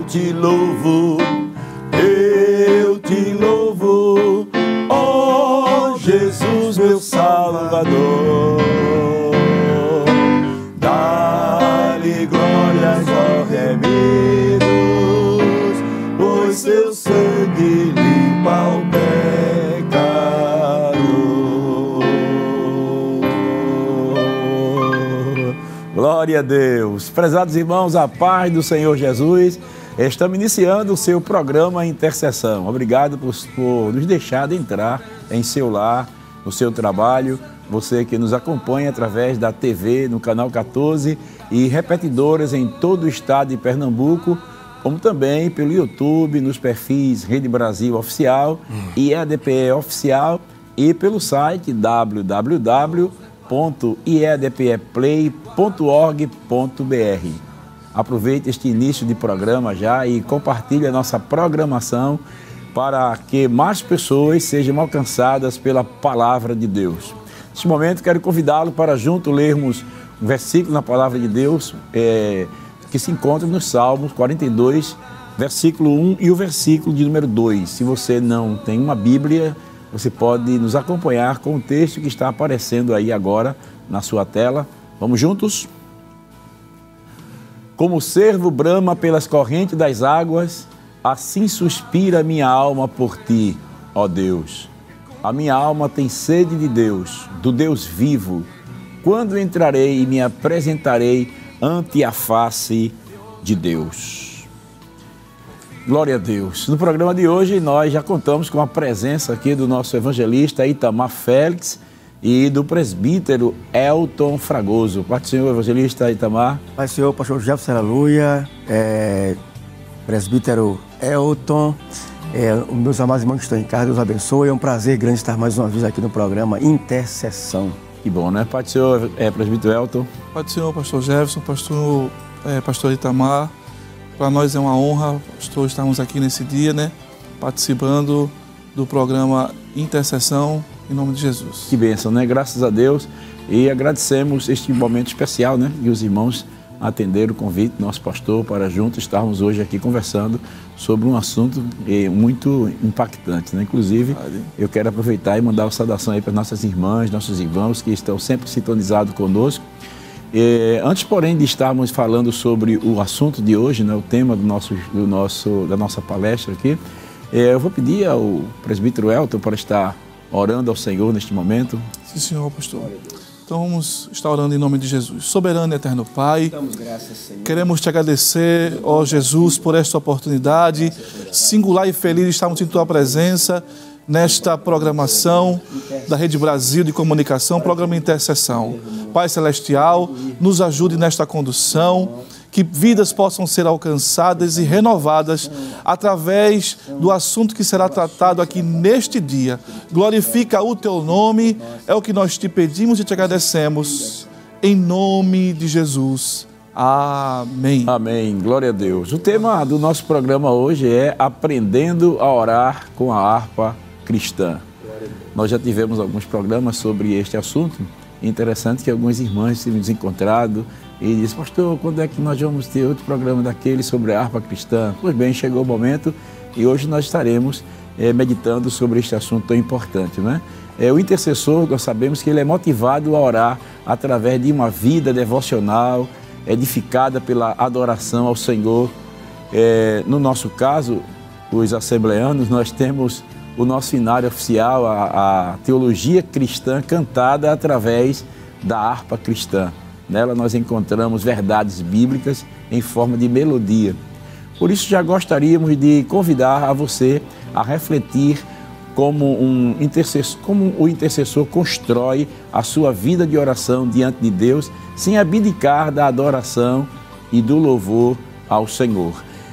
te louvo, ó Jesus, meu Salvador. Dá-lhe glórias, ó remidos, pois seu sangue limpa o pecado. Glória a Deus. Prezados irmãos, a paz do Senhor Jesus. Estamos iniciando o seu programa Intercessão. Obrigado por nos deixar entrar em seu lar, no seu trabalho. Você que nos acompanha através da TV, no Canal 14 e repetidoras em todo o estado de Pernambuco, como também pelo YouTube, nos perfis Rede Brasil Oficial e EDPE Oficial e pelo site www.iedpeplay.org.br. Aproveite este início de programa já e compartilhe a nossa programação para que mais pessoas sejam alcançadas pela Palavra de Deus. Neste momento, quero convidá-lo para junto lermos um versículo na Palavra de Deus que se encontra nos Salmos 42, versículo 1 e o versículo de número 2. Se você não tem uma Bíblia, você pode nos acompanhar com o texto que está aparecendo aí agora na sua tela. Vamos juntos? Como o cervo brama pelas correntes das águas, assim suspira minha alma por ti, ó Deus. A minha alma tem sede de Deus, do Deus vivo. Quando entrarei e me apresentarei ante a face de Deus. Glória a Deus. No programa de hoje, nós já contamos com a presença aqui do nosso evangelista Itamar Félix e do presbítero Elton Fragoso. Pai do Senhor, evangelista Itamar. Pai do Senhor, pastor Jefferson, aleluia. Presbítero Elton, os meus amados irmãos que estão em casa, Deus abençoe. É um prazer grande estar mais uma vez aqui no programa Intercessão. Que bom, né? Pai do Senhor, presbítero Elton. Pai do Senhor, pastor Jefferson, pastor Itamar. Para nós é uma honra, pastor, estarmos aqui nesse dia, né? Participando do programa Intercessão, em nome de Jesus. Que bênção, né? Graças a Deus. E agradecemos este momento especial, né? E os irmãos atenderam o convite do nosso pastor para juntos estarmos hoje aqui conversando sobre um assunto muito impactante, né? Inclusive, eu quero aproveitar e mandar uma saudação aí para nossas irmãs, nossos irmãos que estão sempre sintonizados conosco. Antes, porém, de estarmos falando sobre o assunto de hoje, né? O tema da nossa palestra aqui, eu vou pedir ao presbítero Elton para estar orando ao Senhor neste momento. Sim, Senhor, pastor. Então vamos estar orando em nome de Jesus. Soberano e eterno Pai, Damos graças, Senhor. Queremos te agradecer, ó Jesus, por esta oportunidade singular e feliz de estarmos em tua presença nesta programação da Rede Brasil de Comunicação, programa Intercessão. Pai Celestial, nos ajude nesta condução, que vidas possam ser alcançadas e renovadas através do assunto que será tratado aqui neste dia. Glorifica o teu nome, é o que nós te pedimos e te agradecemos. Em nome de Jesus. Amém. Amém. Glória a Deus. O tema do nosso programa hoje é Aprendendo a Orar com a Harpa Cristã. Nós já tivemos alguns programas sobre este assunto. Interessante que algumas irmãs têm nos encontrado e diz: pastor, quando é que nós vamos ter outro programa daquele sobre a harpa cristã? Pois bem, chegou o momento e hoje nós estaremos meditando sobre este assunto tão importante, né? O intercessor, nós sabemos que ele é motivado a orar através de uma vida devocional, edificada pela adoração ao Senhor. No nosso caso, os assembleanos, nós temos o nosso hinário oficial, a teologia cristã cantada através da harpa cristã. Nela nós encontramos verdades bíblicas em forma de melodia. Por isso já gostaríamos de convidar a você a refletir como o intercessor constrói a sua vida de oração diante de Deus, sem abdicar da adoração e do louvor ao Senhor.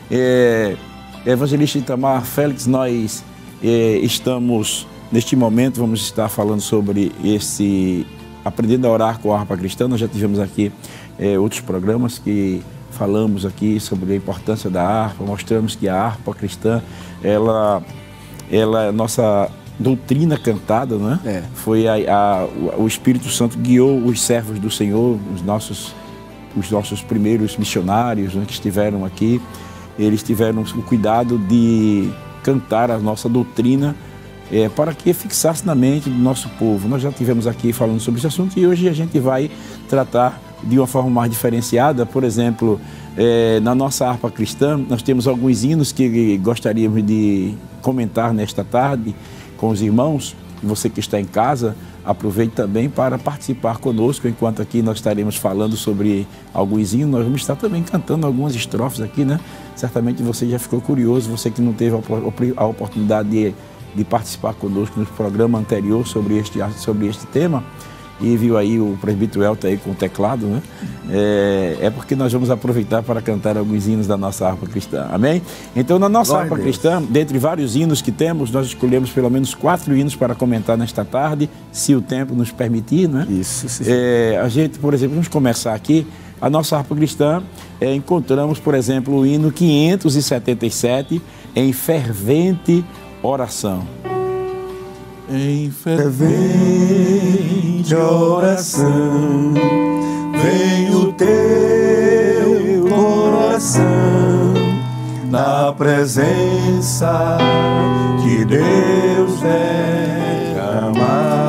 Evangelista Itamar Félix, nós estamos, neste momento, vamos estar falando sobre Aprendendo a Orar com a Harpa Cristã. Nós já tivemos aqui outros programas que falamos aqui sobre a importância da harpa, mostramos que a harpa cristã, ela é nossa doutrina cantada, né? Foi o Espírito Santo guiou os servos do Senhor, os nossos primeiros missionários, né, que estiveram aqui. eles tiveram o cuidado de cantar a nossa doutrina para que fixasse na mente do nosso povo. Nós já tivemos aqui falando sobre esse assunto e hoje a gente vai tratar de uma forma mais diferenciada. Por exemplo, na nossa harpa cristã, nós temos alguns hinos que gostaríamos de comentar nesta tarde com os irmãos. Você que está em casa, aproveite também para participar conosco, enquanto aqui nós estaremos falando sobre alguns hinos, nós vamos estar também cantando algumas estrofes aqui, né? Certamente você já ficou curioso, você que não teve a oportunidade de participar conosco no programa anterior sobre este tema, e viu aí o presbítero Elton aí com o teclado, né? É porque nós vamos aproveitar para cantar alguns hinos da nossa harpa cristã, amém? Então, na nossa harpa cristã, dentre vários hinos que temos, nós escolhemos pelo menos 4 hinos para comentar nesta tarde, se o tempo nos permitir, né? Isso. A gente, por exemplo, vamos começar aqui, a nossa harpa cristã, encontramos, por exemplo, o hino 577, em fervente oração. Em fervente oração, vem o teu coração, na presença de Deus derramar,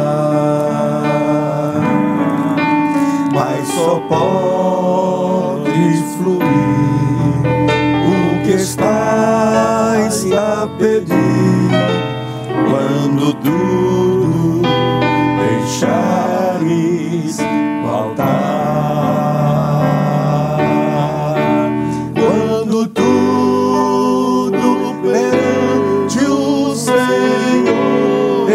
mas só pode fluir o que estás a pedir. Quando tudo deixares o altar, quando tudo perante o Senhor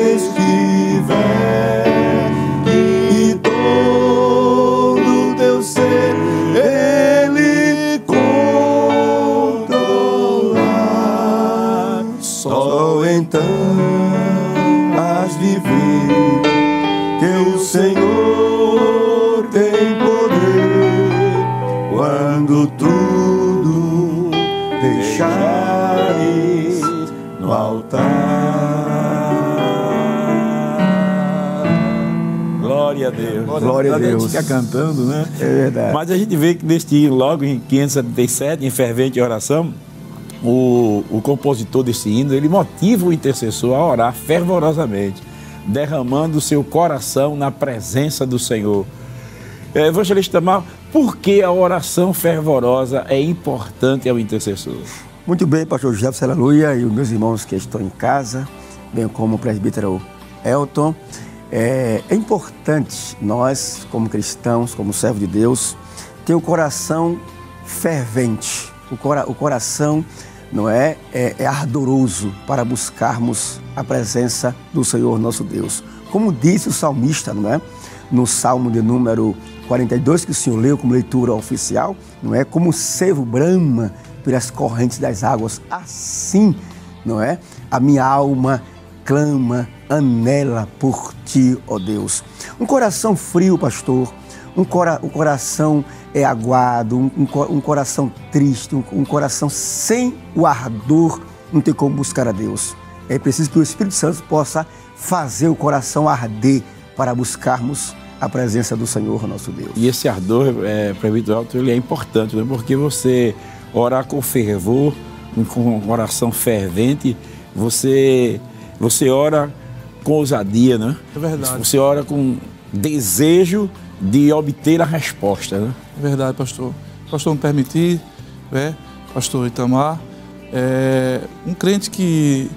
estiver, e todo teu ser Ele controlar, só então de ver que o Senhor tem poder, quando tudo deixares no altar. Glória a Deus. Glória a Deus. A gente fica cantando, né? É verdade. Mas a gente vê que neste hino, logo em 577, em fervente oração, o compositor desse hino, ele motiva o intercessor a orar fervorosamente, derramando o seu coração na presença do Senhor. Evangelista Tamar, por que a oração fervorosa é importante ao intercessor? Muito bem, pastor Jefferson, aleluia, e os meus irmãos que estão em casa, bem como o presbítero Elton. É importante nós, como cristãos, como servos de Deus, ter o coração fervente. O coração não é ardoroso para buscarmos a presença do Senhor nosso Deus. Como disse o salmista, não é? No Salmo de número 42, que o senhor leu como leitura oficial, não é? Como o cervo brama pelas correntes das águas, assim, não é? A minha alma clama, anela por ti, ó Deus. Um coração frio, pastor, um coração aguado, um coração triste, um coração sem o ardor, não tem como buscar a Deus. É preciso que o Espírito Santo possa fazer o coração arder para buscarmos a presença do Senhor, nosso Deus. E esse ardor, presbítero Elton, ele é importante, né? Porque você orar com fervor, com um coração fervente, você ora com ousadia, né? É verdade. Você ora com desejo de obter a resposta, né? É verdade, pastor. Pastor, me permitir, pastor Itamar, um crente que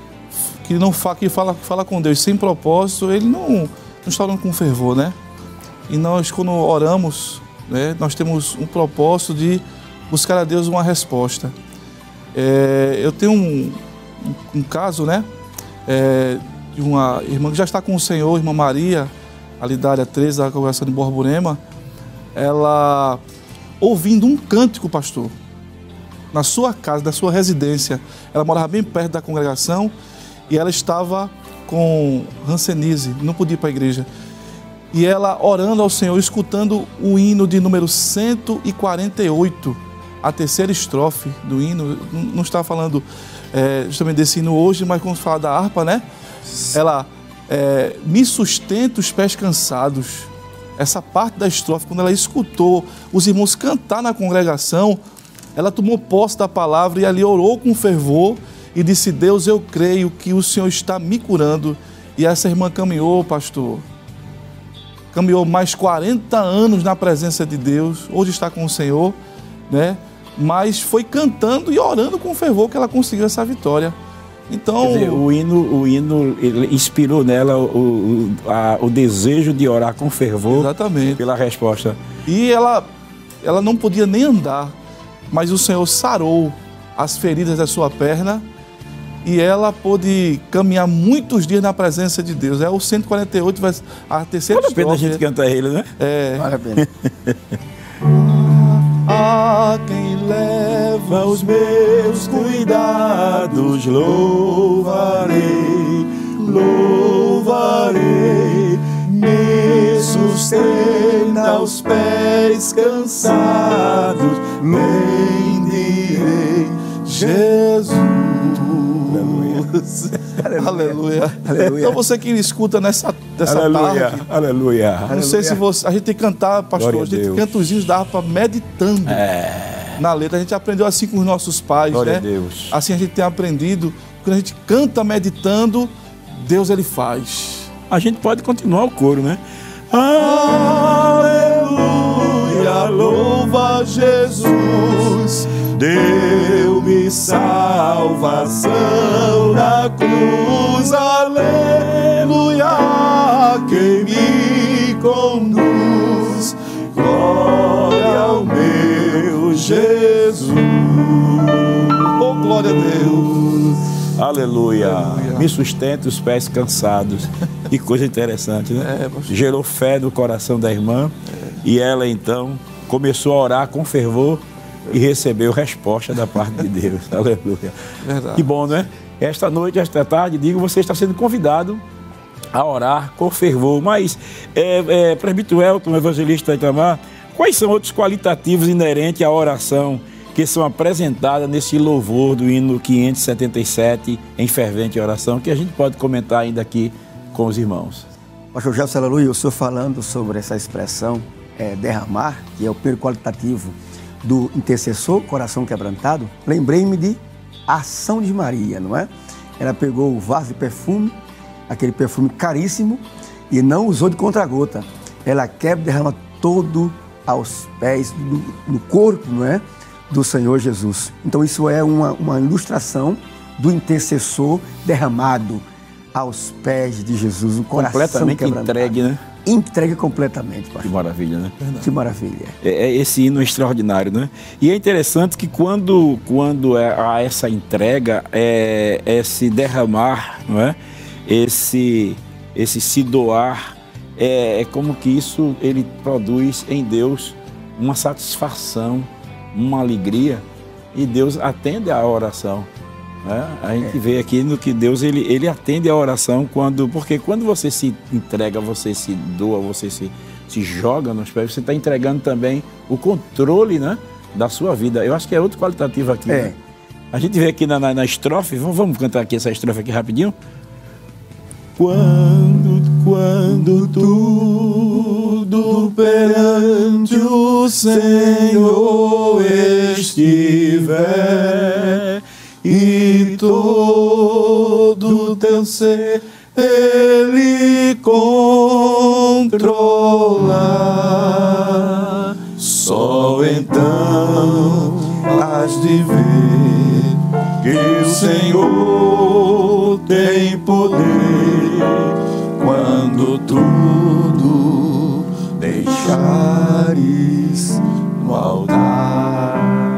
fala com Deus sem propósito, ele não está orando com fervor, né? E nós, quando oramos, né, nós temos um propósito de buscar a Deus uma resposta. Eu tenho um caso, né, de uma irmã que já está com o Senhor, irmã Maria, ali da área 13 da congregação de Borborema. Ela, ouvindo um cântico, pastor, na sua casa, na sua residência, ela morava bem perto da congregação e ela estava com hanseníase, não podia ir para a igreja. E ela orando ao Senhor, escutando o hino de número 148, a terceira estrofe do hino. Não está falando justamente desse hino hoje, mas quando fala da harpa, né? Ela me sustenta os pés cansados. Essa parte da estrofe, quando ela escutou os irmãos cantar na congregação, ela tomou posse da palavra e ali orou com fervor e disse: Deus, eu creio que o Senhor está me curando. E essa irmã caminhou, pastor, caminhou mais 40 anos na presença de Deus, hoje está com o Senhor, né? Mas foi cantando e orando com fervor que ela conseguiu essa vitória. Então, quer dizer, o hino ele inspirou nela o desejo de orar com fervor. Exatamente. Pela resposta. E ela não podia nem andar, mas o Senhor sarou as feridas da sua perna e ela pôde caminhar muitos dias na presença de Deus. É o 148, a terceira estrofe. Vale a pena a gente cantar ele, né? É. Vale a pena. A quem leva Os meus cuidados louvarei, me sustenta aos pés cansados, bendirei Jesus. Aleluia. Aleluia. Então você que escuta nessa Aleluia, tarde, aleluia. não sei se você, a gente tem que cantar, pastor, Glória a gente a Deus. canta os hinos da harpa meditando na letra. A gente aprendeu assim com os nossos pais, Glória né? a Deus. Assim a gente tem aprendido. Quando a gente canta meditando, Deus ele faz. A gente pode continuar o coro, né? Aleluia, louva Jesus, deu-me salvação na cruz. Aleluia, quem me conduz, glória ao meu Jesus. Oh, glória a Deus. Aleluia. Me sustenta os pés cansados. Que coisa interessante, né? pastor. Gerou fé no coração da irmã e ela então começou a orar com fervor e recebeu resposta da parte de Deus. Aleluia. Verdade. Que bom, né? Esta noite, esta tarde, digo, você está sendo convidado a orar com fervor. Mas, presbítero Elton, evangelista Itamar, quais são outros qualitativos inerentes à oração que são apresentadas nesse louvor do hino 577, em fervente oração, que a gente pode comentar ainda aqui com os irmãos? Pastor Jefferson, aleluia, o senhor falando sobre essa expressão, derramar, que é o primeiro qualitativo do intercessor, coração quebrantado, lembrei-me de a ação de Maria, não é? Ela pegou o vaso de perfume, aquele perfume caríssimo, e não usou de contra-gota. Ela quebra e derrama todo aos pés, no corpo, não é? Do Senhor Jesus. Então isso é uma ilustração do intercessor derramado aos pés de Jesus, o coração completamente quebrantado. entregue, né? Entregue completamente, Que pastor. maravilha, né? Que maravilha. Esse hino é extraordinário, né? E é interessante que quando há essa entrega, esse derramar, não é? Esse se doar, é como que isso ele produz em Deus uma satisfação, uma alegria, e Deus atende à oração, né? A gente vê aqui no que Deus ele atende à oração porque quando você se entrega, você se doa, você se joga nos pés, você está entregando também o controle, né, da sua vida. Eu acho que é outro qualitativo aqui. Né? A gente vê aqui na estrofe, vamos cantar aqui essa estrofe aqui rapidinho. Quando tudo perante o Senhor estiver e todo teu ser Ele controlar, só então has de ver que o Senhor tem poder quando tudo deixares no altar.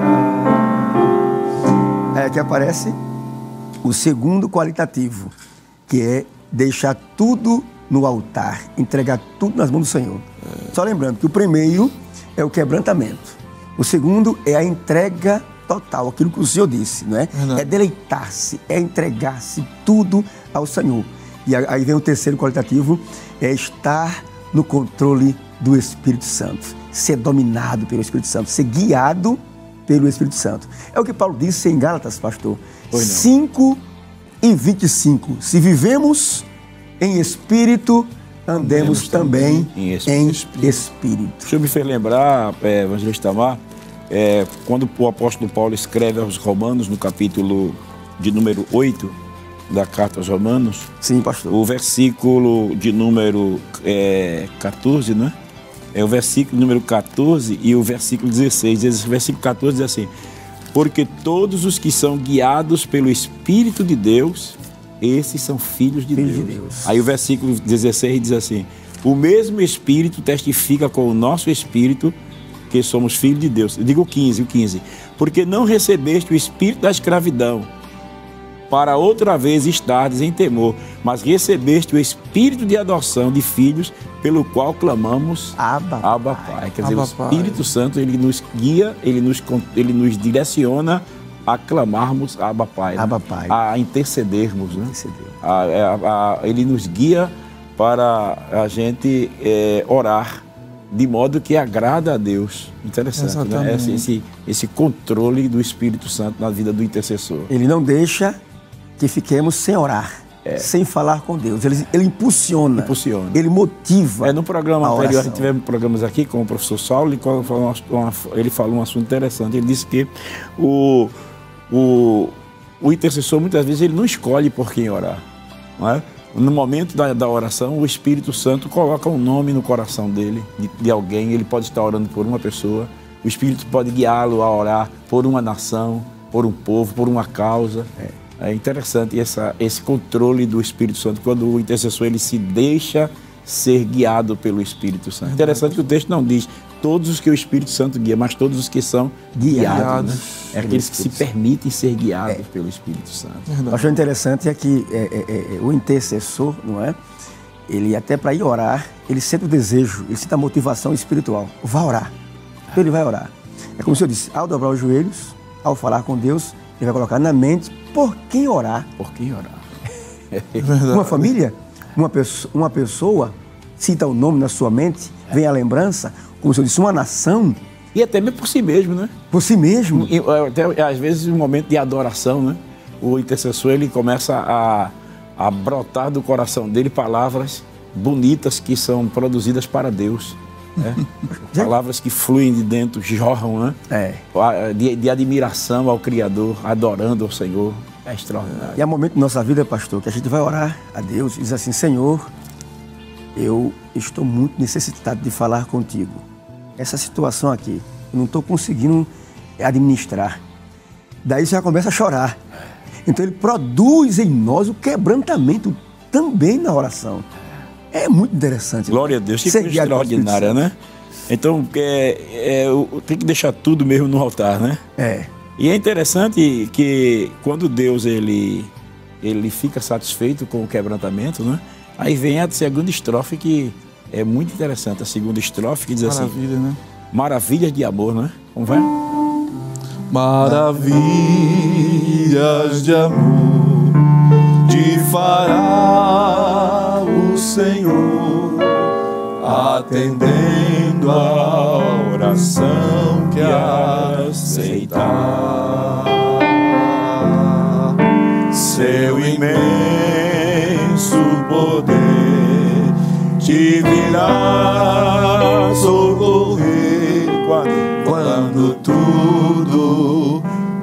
É que aparece o segundo qualitativo, que é deixar tudo no altar, entregar tudo nas mãos do Senhor. Só lembrando que o primeiro é o quebrantamento, o segundo é a entrega total, aquilo que o Senhor disse, não é? É deleitar-se, é entregar-se tudo ao Senhor. E aí vem o terceiro qualitativo, é estar no controle do Espírito Santo, ser dominado pelo Espírito Santo, ser guiado pelo Espírito Santo. É o que Paulo disse em Gálatas, pastor, 5:25. Se vivemos em Espírito, andemos também em Espírito. O senhor me fez lembrar, evangelista Itamar, quando o apóstolo Paulo escreve aos Romanos, no capítulo de número 8 da carta aos Romanos, sim, pastor, o versículo de número 14, não é? É o versículo número 14 e o versículo 16. Esse versículo 14 diz assim: porque todos os que são guiados pelo Espírito de Deus, esses são filhos de Deus. Aí o versículo 16 diz assim: o mesmo Espírito testifica com o nosso Espírito que somos filhos de Deus. Eu digo o 15. Porque não recebeste o espírito da escravidão, para outra vez estardes em temor, mas recebeste o espírito de adoção de filhos, pelo qual clamamos Abba Pai. Quer dizer, o Espírito Santo, ele nos guia, ele nos direciona a clamarmos Abba Pai, Abba Pai, a intercedermos, né? Ele nos guia para a gente orar de modo que agrada a Deus. Interessante, né? Esse controle do Espírito Santo na vida do intercessor. Ele não deixa que fiquemos sem orar, sem falar com Deus. Ele impulsiona, ele motiva. No programa anterior, a gente tivemos programas aqui com o professor Saulo, e ele falou um assunto interessante. Ele disse que o intercessor, muitas vezes, ele não escolhe por quem orar, não é? No momento da oração, o Espírito Santo coloca um nome no coração dele, de alguém. Ele pode estar orando por uma pessoa. O Espírito pode guiá-lo a orar por uma nação, por um povo, por uma causa. É interessante esse controle do Espírito Santo, quando o intercessor ele se deixa ser guiado pelo Espírito Santo. Interessante que o texto não diz todos os que o Espírito Santo guia, mas todos os que são guiados. Né? É aqueles que se permitem ser guiados pelo Espírito Santo. O que eu acho interessante é que o intercessor, não é? Ele até para ir orar, ele sente o desejo, ele sente a motivação espiritual. Vai orar. Então ele vai orar. É como se eu disse, ao dobrar os joelhos, ao falar com Deus, ele vai colocar na mente por quem orar. Por quem orar. Uma família, uma pessoa cita o nome na sua mente, vem a lembrança, como se eu disse, uma nação. E até mesmo por si mesmo, né? Por si mesmo. E, até, às vezes, um momento de adoração, né? O intercessor, ele começa a brotar do coração dele palavras bonitas que são produzidas para Deus. Né? Palavras que fluem de dentro, jorram, né? De admiração ao Criador, adorando ao Senhor. É extraordinário. E há um momento da nossa vida, pastor, que a gente vai orar a Deus e diz assim: Senhor, eu estou muito necessitado de falar contigo. Essa situação aqui, eu não estou conseguindo administrar. Daí você já começa a chorar. Então ele produz em nós o quebrantamento também na oração. É muito interessante. Glória a Deus, que coisa extraordinária, né? Então, tem que deixar tudo mesmo no altar, né? E é interessante que quando Deus ele fica satisfeito com o quebrantamento, né? Aí vem a segunda estrofe que é muito interessante. A segunda estrofe que diz assim... Maravilha, né? Maravilhas de amor, né? Como vai? Maravilhas de amor te fará o Senhor, atendendo a oração que aceitar. Seu imenso poder te virá socorrer quando tudo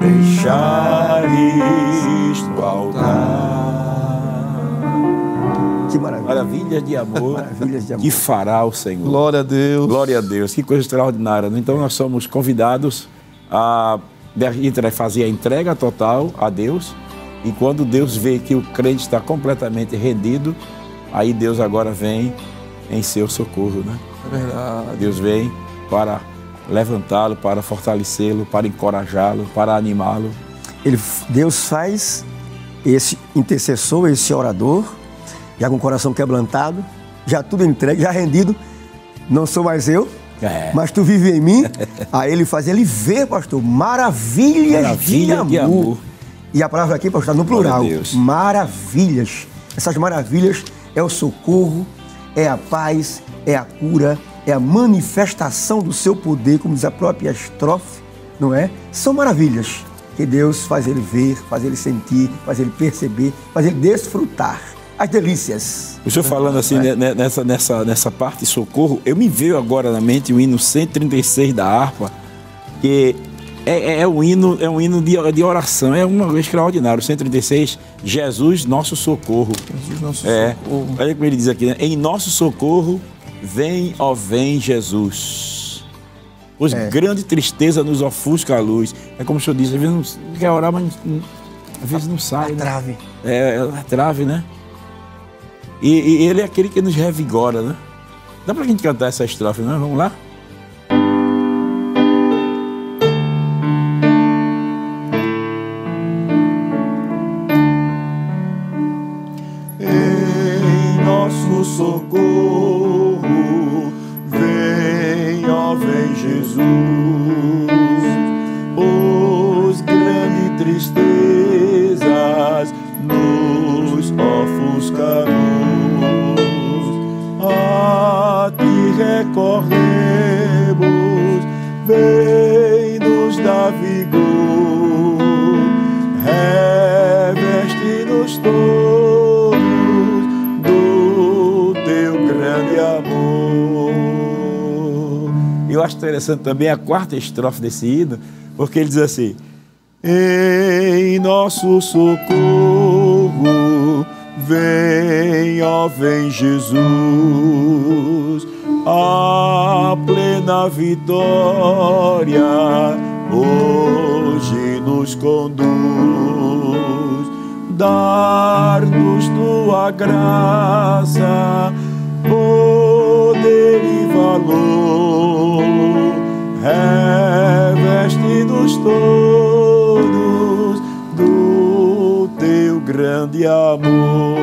deixares do altar. Que maravilha. Maravilhas de amor, Maravilhas de amor. que fará o Senhor. Glória a Deus. Glória a Deus. Que coisa extraordinária. Então nós somos convidados a fazer a entrega total a Deus. E quando Deus vê que o crente está completamente rendido, aí Deus agora vem em seu socorro, né? É verdade. Deus vem para levantá-lo, para fortalecê-lo, para encorajá-lo, para animá-lo. Deus faz esse intercessor, esse orador, já com o coração quebrantado, já tudo entregue, já rendido. Não sou mais eu, mas tu vive em mim. Aí ele faz ele ver, pastor, maravilhas de amor. E a palavra aqui, pastor, no plural, maravilhas. Essas maravilhas é o socorro, é a paz, é a cura, é a manifestação do seu poder, como diz a própria estrofe, não é? São maravilhas que Deus faz ele ver, faz ele sentir, faz ele perceber, faz ele desfrutar as delícias. O senhor falando assim, nessa parte de socorro, eu me veio agora na mente o hino 136 da harpa, que é um hino de oração, é uma coisa extraordinária. 136, Jesus, nosso socorro. Jesus, nosso socorro. Olha como ele diz aqui, né? Em nosso socorro, vem, ó vem Jesus. Pois grande tristeza nos ofusca a luz. É como o senhor disse, às vezes não quer orar, mas às vezes não sai. A trave. É a trave, né? E ele é aquele que nos revigora, né? Dá pra gente cantar essa estrofe, né? Vamos lá? Em nosso socorro, vem, ó vem Jesus, pois grandes tristezas nos ofuscarão. A ti recorremos, vem-nos dar vigor, reveste-nos todos do teu grande amor. Eu acho interessante também a quarta estrofe desse hino, porque ele diz assim: em nosso socorro, vem, ó vem Jesus, a plena vitória hoje nos conduz. Dar-nos tua graça, poder e valor, reveste-nos todos do teu grande amor.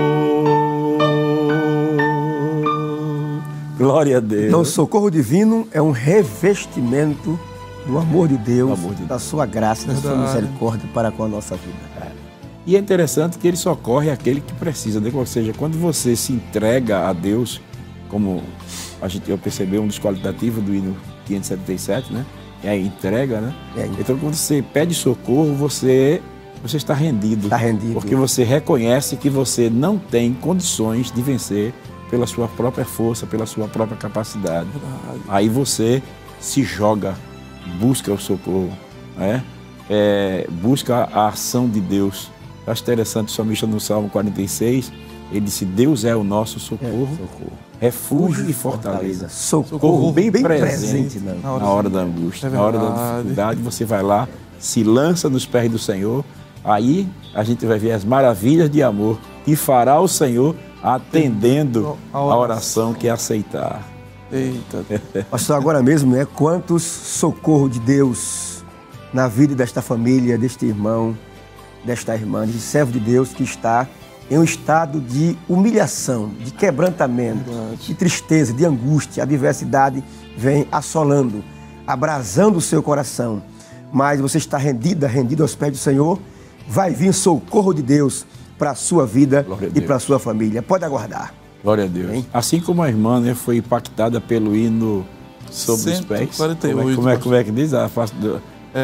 Glória a Deus. Então, o socorro divino é um revestimento do amor de Deus, da sua graça, da sua misericórdia para com a nossa vida. E é interessante que ele socorre aquele que precisa, né? Ou seja, quando você se entrega a Deus, como eu percebi um dos qualitativos do hino 577, né? É a entrega, né? Então, quando você pede socorro, você está rendido. Está rendido. Porque você reconhece que você não tem condições de vencer pela sua própria força, pela sua própria capacidade. Aí você se joga, busca o socorro, né? Busca a ação de Deus. Eu acho interessante o salmista no Salmo 46, ele disse: Deus é o nosso socorro, refúgio e fortaleza. Socorro bem presente na hora da angústia, na hora da dificuldade. Você vai lá, se lança nos pés do Senhor, aí a gente vai ver as maravilhas de amor que fará o Senhor atendendo a oração que é aceitar. Eita. Pastor, agora mesmo, quantos socorro de Deus na vida desta família, deste irmão, desta irmã, de servo de Deus que está em um estado de humilhação, de quebrantamento, de tristeza, de angústia. A adversidade vem assolando, abrasando o seu coração. Mas você está rendido aos pés do Senhor, vai vir socorro de Deus para a sua vida e para a sua família. Pode aguardar. Glória a Deus. Hein? Assim como a irmã, né, foi impactada pelo hino sobre os pés. 148. Como é que diz? A face do...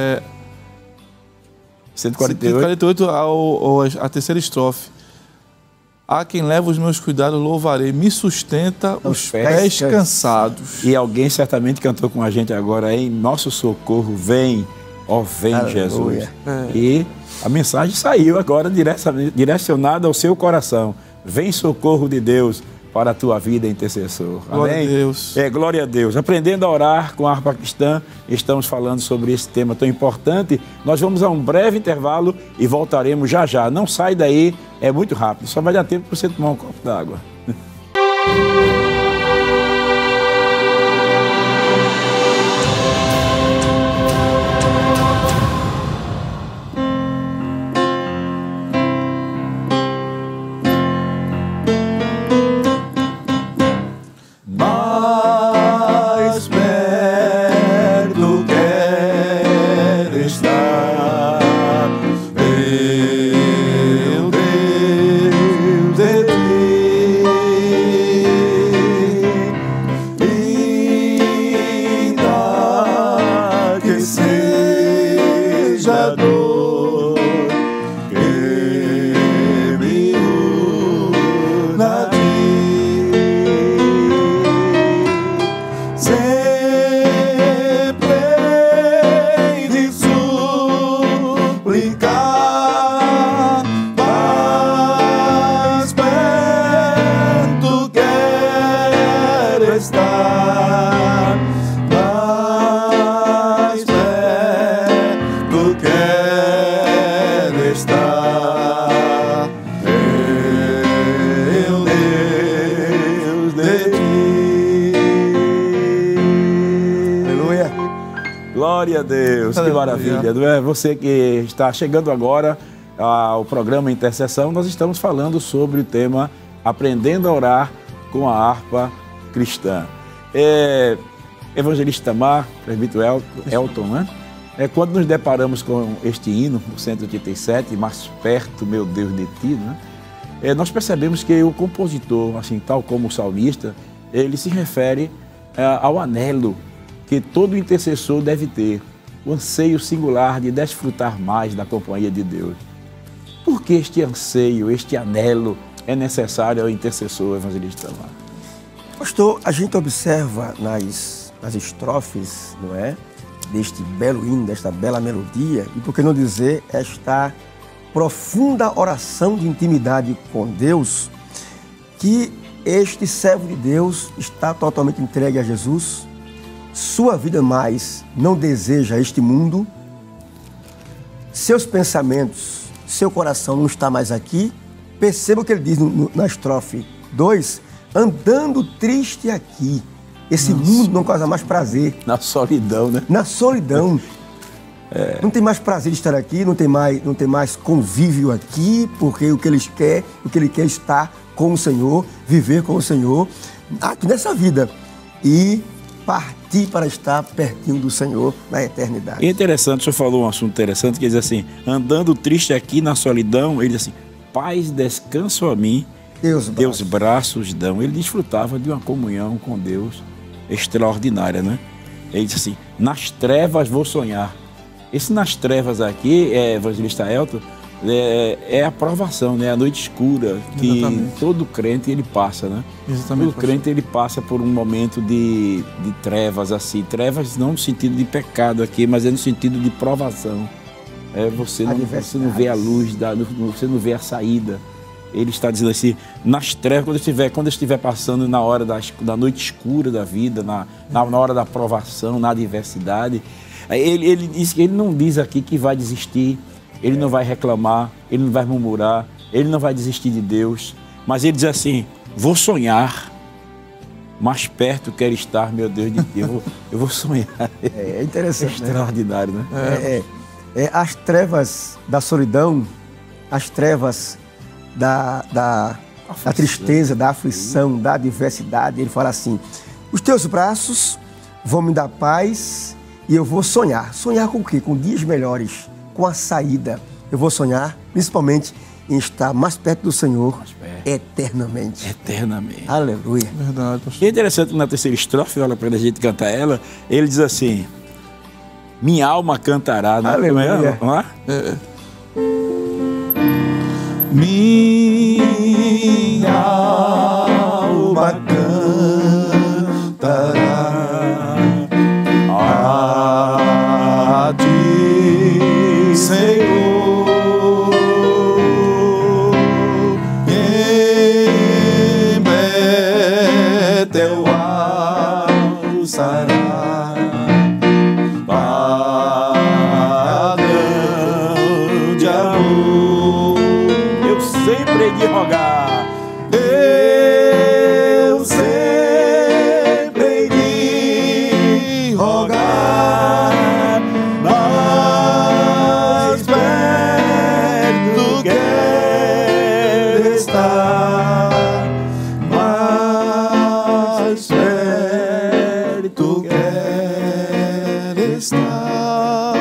148 a terceira estrofe. Há quem leva os meus cuidados, louvarei, me sustenta os pés cansados. E alguém certamente cantou com a gente agora: em nosso socorro vem, ó vem Jesus. E a mensagem saiu agora direcionada ao seu coração. Vem socorro de Deus para a tua vida, intercessor. Glória Amém? a Deus. Glória a Deus. Aprendendo a orar com a harpa cristã, estamos falando sobre esse tema tão importante. Nós vamos a um breve intervalo e voltaremos já já. Não sai daí, é muito rápido. Só vai dar tempo para você tomar um copo d'água. Glória a Deus, que maravilha, não é? Você que está chegando agora ao programa Intercessão, nós estamos falando sobre o tema Aprendendo a Orar com a Harpa Cristã. Evangelista Itamar, presbítero Elton, né? Quando nos deparamos com este hino, o 187, Mais Perto, Meu Deus, de Ti, né? Nós percebemos que o compositor, assim, tal como o salmista, ele se refere ao anelo que todo intercessor deve ter, o anseio singular de desfrutar mais da companhia de Deus. Por que este anseio, este anelo é necessário ao intercessor, evangelista Itamar? Pastor, a gente observa nas estrofes, não é? Deste belo hino, desta bela melodia, e por que não dizer esta profunda oração de intimidade com Deus, que este servo de Deus está totalmente entregue a Jesus, sua vida mais não deseja este mundo, seus pensamentos, seu coração não está mais aqui. Perceba o que ele diz na estrofe 2, andando triste aqui. Esse mundo não causa mais prazer. Na solidão, né? Na solidão. Não tem mais prazer de estar aqui, não tem mais convívio aqui, porque o que ele quer é estar com o Senhor, viver com o Senhor, aqui nessa vida, e partir para estar pertinho do Senhor na eternidade. É interessante, o senhor falou um assunto interessante, que diz assim, andando triste aqui na solidão, ele diz assim, paz, descanso a mim, Deus braços dão. Ele desfrutava de uma comunhão com Deus extraordinária, né? Ele diz assim, nas trevas vou sonhar. Esse nas trevas aqui, evangelista Elton, é a provação, né? A noite escura que todo crente ele passa, né? Exatamente. Todo crente ele passa por um momento de trevas, assim. Trevas não no sentido de pecado aqui, mas é no sentido de provação. Você não vê a luz, você não vê a saída. Ele está dizendo assim, nas trevas, quando eu estiver passando na hora da noite escura da vida, na hora da provação, na adversidade, ele diz que ele não diz aqui que vai desistir, ele não vai reclamar, ele não vai murmurar, ele não vai desistir de Deus, mas ele diz assim, vou sonhar, mais perto quero estar, meu Deus de Ti, eu vou sonhar. É interessante, extraordinário, né? As trevas da solidão, as trevas da tristeza, da aflição, da adversidade, ele fala assim, os teus braços vão me dar paz e eu vou sonhar. Sonhar com o quê? Com dias melhores, com a saída. Eu vou sonhar, principalmente, em estar mais perto do Senhor eternamente. Eternamente. Aleluia. Verdade, pastor. E é interessante que na terceira estrofe, olha para a gente cantar ela, ele diz assim, minha alma cantará. Aleluia. Não é? Minha alma cantará a Ti, Senhor, em Betel alçará padrão de amor. Sempre de rogar, eu sempre de rogar, mais perto quero estar, mais perto quero estar,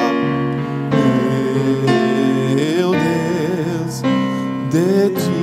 meu Deus, de Ti.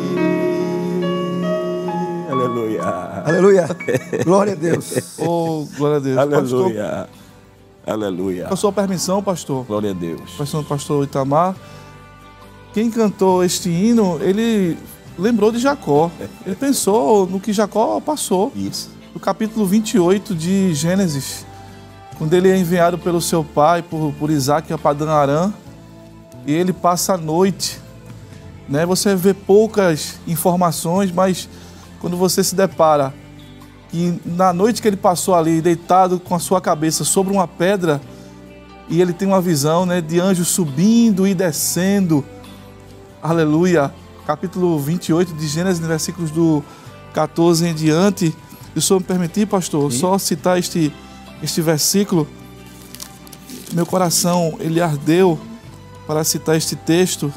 aleluia, Aleluia. Glória a Deus. Oh, glória a Deus. aleluia, aleluia, Com a sua permissão, pastor, glória a Deus. pastor Itamar, quem cantou este hino, ele lembrou de Jacó. Ele pensou no que Jacó passou. Isso. No capítulo 28 de Gênesis, quando ele é enviado pelo seu pai, por Isaac a Padã-Arã, e ele passa a noite, né? Você vê poucas informações, mas quando você se depara que na noite que ele passou ali, deitado com a sua cabeça sobre uma pedra, e ele tem uma visão, né, de anjos subindo e descendo, aleluia, capítulo 28 de Gênesis, versículos do 14 em diante. Se o senhor me permitir, pastor, só citar este versículo, meu coração ele ardeu para citar este texto,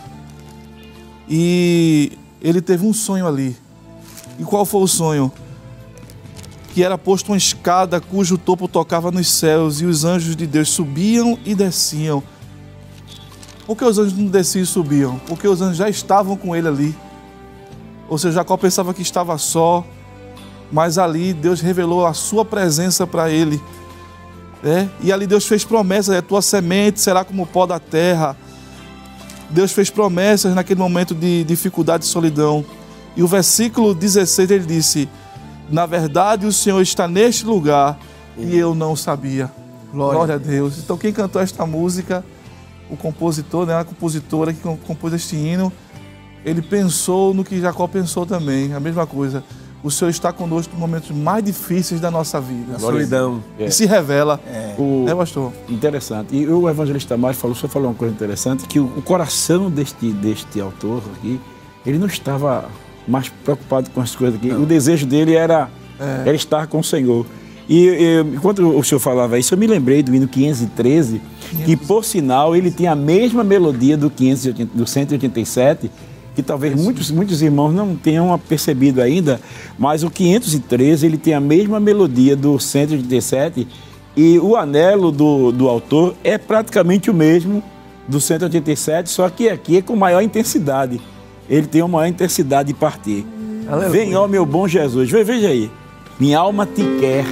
e ele teve um sonho ali. E qual foi o sonho? Que era posto uma escada cujo topo tocava nos céus, e os anjos de Deus subiam e desciam. Por que os anjos não desciam e subiam? Porque os anjos já estavam com ele ali. Ou seja, Jacó pensava que estava só, mas ali Deus revelou a sua presença para ele. E ali Deus fez promessas: a tua semente será como o pó da terra. Deus fez promessas naquele momento de dificuldade e solidão. E o versículo 16 ele disse: na verdade o Senhor está neste lugar e eu não sabia. Glória a Deus. Então quem cantou esta música, o compositor, a compositora que compôs este hino, ele pensou no que Jacó pensou também, a mesma coisa. O Senhor está conosco nos momentos mais difíceis da nossa vida. A solidão. E se revela. Pastor? Interessante. E o evangelista Mário falou, o senhor falou uma coisa interessante, que o coração deste autor aqui, ele não estava mais preocupado com as coisas aqui. Não. O desejo dele era estar com o Senhor. E enquanto o senhor falava isso, eu me lembrei do hino 513, que por sinal ele tem a mesma melodia do 187, que talvez muitos irmãos não tenham percebido ainda, mas o 513 ele tem a mesma melodia do 187, e o anelo do autor é praticamente o mesmo do 187, só que aqui é com maior intensidade. Ele tem uma maior intensidade de partir. Aleluia. Vem, ó meu bom Jesus. Veja aí. Minha alma te quer.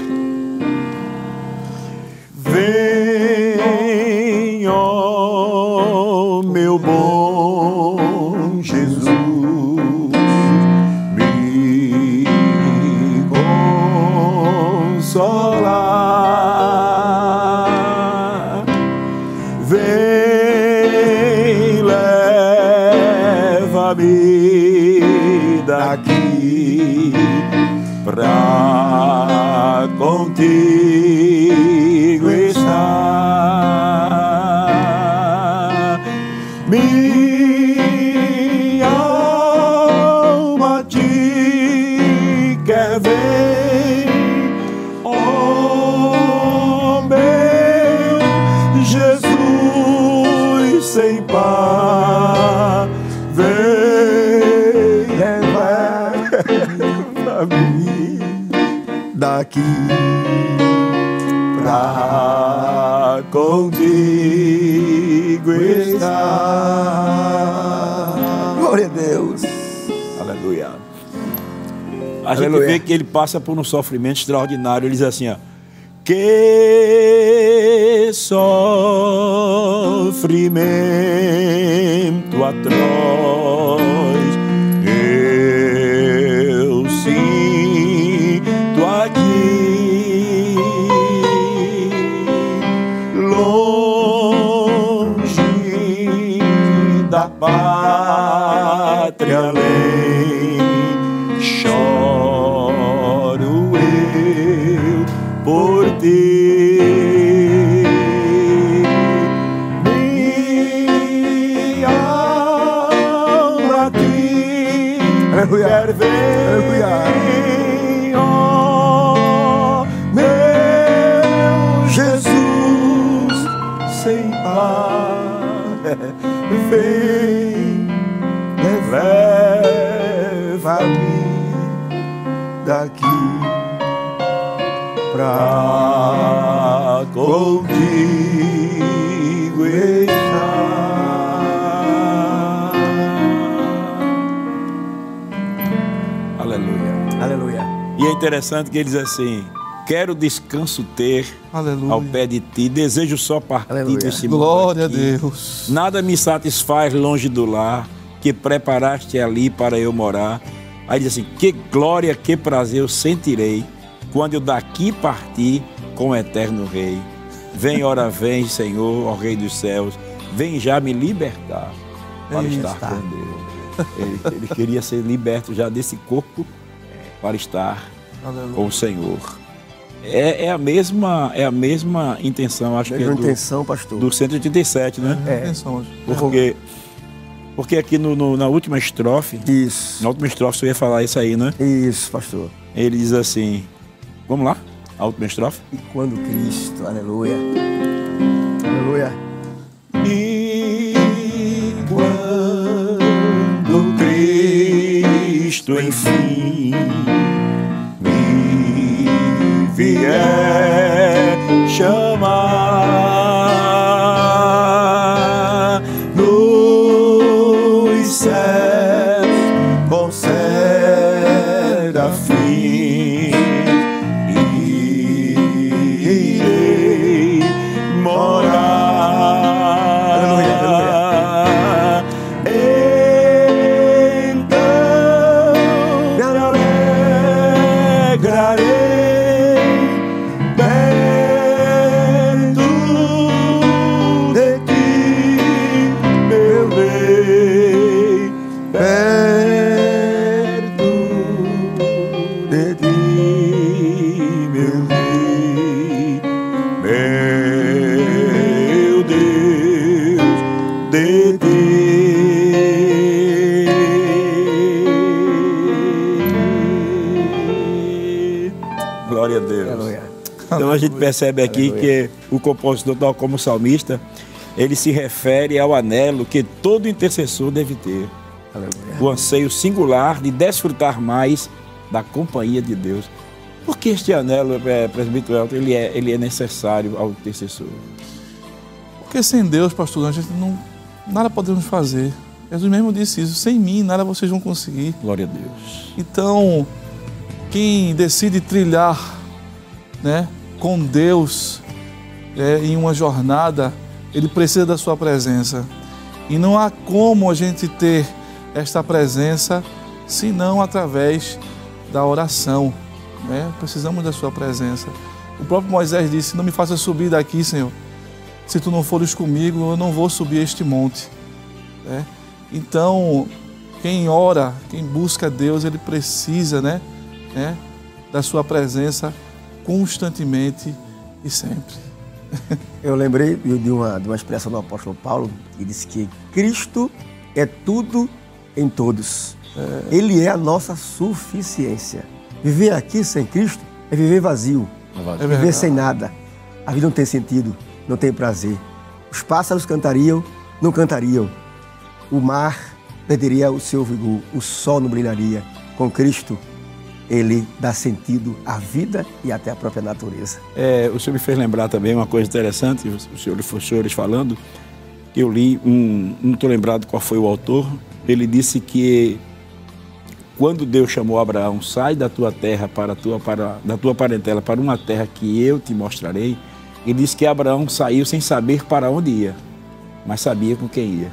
Vem, ó meu bom Jesus, me consolar. Vem, leva-me daqui pra contigo estar. Minha alma te quer ver, oh meu Jesus sem par. Vem, leva-me daqui pra contigo estar. Glória a Deus. Aleluia. A gente vê que ele passa por um sofrimento extraordinário. Ele diz assim, ó: que sofrimento atroz eu sinto aqui, longe da pátria além, choro eu por ti. Minha alma te quer ver, ó meu Jesus sem par. Vem, leva-me daqui pra contigo estar. Aleluia. Aleluia. E é interessante que ele diz assim: quero descanso ter, Aleluia, ao pé de ti, desejo só partir Aleluia. deste mundo glória aqui. a Deus. Nada me satisfaz longe do lar, que preparaste ali para eu morar. Aí diz assim: que glória, que prazer eu sentirei, quando eu daqui partir com o eterno Rei. Vem, ora vem, Senhor, ó Rei dos céus, vem já me libertar para estar com Deus. Ele queria ser liberto já desse corpo para estar Aleluia. com o Senhor. É a mesma intenção, acho que é intenção, pastor. do 187, né? Atenção, hoje. Porque aqui na última estrofe, Isso. na última estrofe você ia falar isso aí, né? Isso, pastor. Ele diz assim, vamos lá, a última estrofe. E quando Cristo, aleluia. Aleluia. E quando Cristo enfim me vier chamar nos céus com serafim, irei morar. Então me alegrarei perto de ti, meu Rei, perto de ti, meu Rei, meu Deus, de ti. Glória a Deus. Aleluia. Então a gente percebe aqui que o compositor, tal como o salmista, ele se refere ao anelo que todo intercessor deve ter. Aleluia. O anseio singular de desfrutar mais da companhia de Deus. Por que este anelo, presbítero Elton, ele é necessário ao intercessor? Porque sem Deus, pastor, a gente não, nada podemos fazer. Jesus mesmo disse isso, sem mim nada vocês vão conseguir. Glória a Deus. Então, quem decide trilhar, né, com Deus em uma jornada, ele precisa da sua presença. E não há como a gente ter esta presença senão através da oração, né? Precisamos da sua presença. O próprio Moisés disse: não me faça subir daqui, Senhor. Se tu não fores comigo, eu não vou subir este monte, né? Então, quem ora, quem busca Deus, ele precisa, né, da sua presença constantemente e sempre. Eu lembrei de uma expressão do apóstolo Paulo, que disse que Cristo é tudo em todos. Ele é a nossa suficiência. Viver aqui sem Cristo é viver vazio, É viver sem nada. A vida não tem sentido, não tem prazer. Os pássaros cantariam, não cantariam. O mar perderia o seu vigor, o sol não brilharia. Com Cristo, ele dá sentido à vida e até à própria natureza. O senhor me fez lembrar também uma coisa interessante, os senhores falando, que eu li, não estou lembrado qual foi o autor, ele disse que quando Deus chamou Abraão, sai da tua terra, da tua parentela, para uma terra que eu te mostrarei, ele disse que Abraão saiu sem saber para onde ia, mas sabia com quem ia.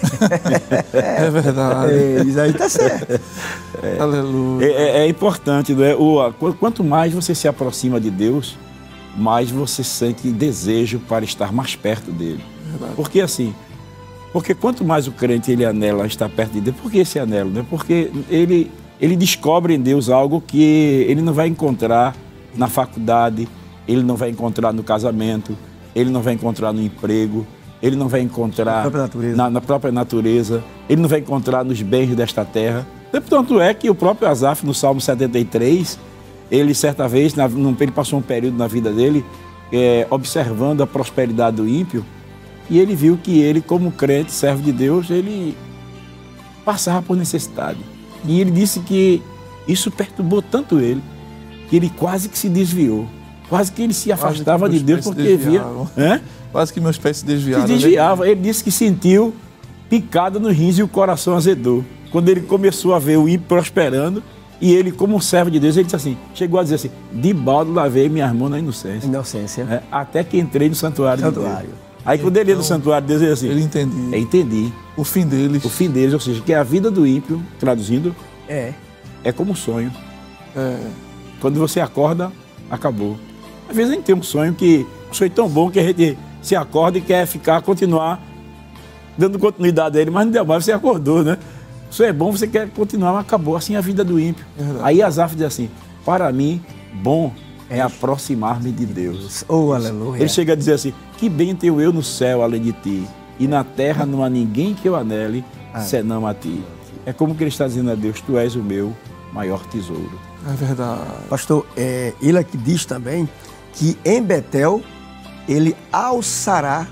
É verdade. Isso aí está certo. Aleluia. É importante, não é? Quanto mais você se aproxima de Deus, mais você sente desejo para estar mais perto dele. Verdade. Porque assim, quanto mais o crente ele anela estar perto de Deus, por que esse anelo? Né? Porque ele descobre em Deus algo que ele não vai encontrar na faculdade, ele não vai encontrar no casamento, ele não vai encontrar no emprego, ele não vai encontrar na própria natureza, ele não vai encontrar nos bens desta terra. Tanto é que o próprio Asaf, no Salmo 73, ele certa vez, ele passou um período na vida dele observando a prosperidade do ímpio, e ele viu que ele, como crente, servo de Deus, ele passava por necessidade. E ele disse que isso perturbou tanto ele, que ele quase que se desviou, quase que ele se afastava de Deus porque via... Quase que meus pés se desviaram. Se desviava. Ele disse que sentiu picada no rins e o coração azedou. Quando ele começou a ver o ímpio prosperando, e ele, como um servo de Deus, ele disse assim, chegou a dizer assim: de balde lavei minhas mãos na inocência. Inocência. Até que entrei no santuário de Deus. Aí quando ele ia no santuário de Deus, ele disse assim: ele entendia. Entendi. O fim deles. O fim deles, ou seja, que a vida do ímpio, traduzindo, é como um sonho. Quando você acorda, acabou. Às vezes a gente tem um sonho tão bom que a gente se acorda e quer continuar dando continuidade a ele, mas não deu mais, você acordou, né? Isso é bom, você quer continuar, mas acabou. Assim a vida do ímpio. Aí Asaf diz assim: para mim, bom é aproximar-me de Deus. Oh, aleluia. Ele chega a dizer assim: que bem tenho eu no céu além de ti, e na terra não há ninguém que eu anele, senão a ti. É como que ele está dizendo a Deus: tu és o meu maior tesouro. É verdade. Pastor, ele aqui diz também que em Betel ele alçará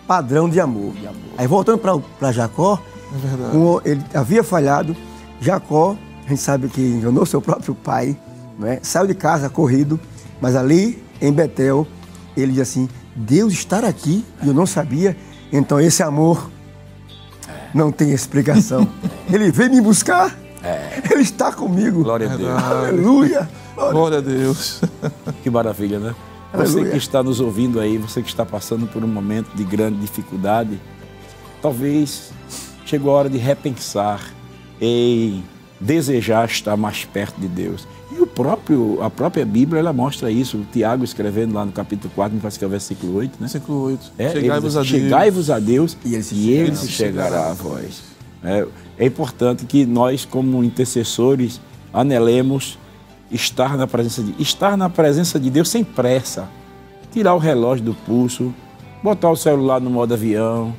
padrão de amor. Aí voltando para Jacó, É verdade. como ele havia falhado, Jacó, a gente sabe que enganou seu próprio pai, não é? Saiu de casa corrido, mas ali em Betel, ele diz assim, Deus estar aqui e eu não sabia, então esse amor não tem explicação. Ele veio me buscar, ele está comigo. Glória a Deus. Aleluia. Glória a Deus. Que maravilha, né? Você Aleluia. que está nos ouvindo aí, você que está passando por um momento de grande dificuldade, talvez chegou a hora de repensar em desejar estar mais perto de Deus. E a própria Bíblia, ela mostra isso. O Tiago escrevendo lá no capítulo 4, me parece que é o versículo 8, né? Versículo 8. Chegai-vos a Deus. Chegai-vos a Deus e ele se chegará a vós. É importante que nós, como intercessores, anelemos estar na presença de Deus sem pressa. Tirar o relógio do pulso, botar o celular no modo avião,